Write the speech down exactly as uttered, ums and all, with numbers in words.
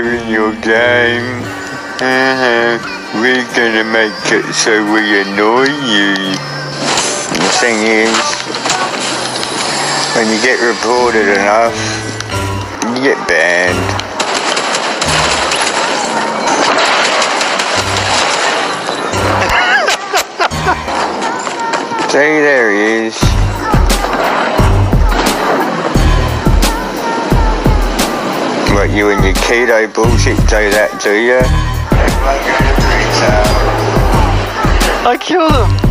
in your game. We're gonna make it so we annoy you. The thing is, when you get reported enough, you get banned. See, there he is. What, you and your keto bullshit do that, do ya? I killed him!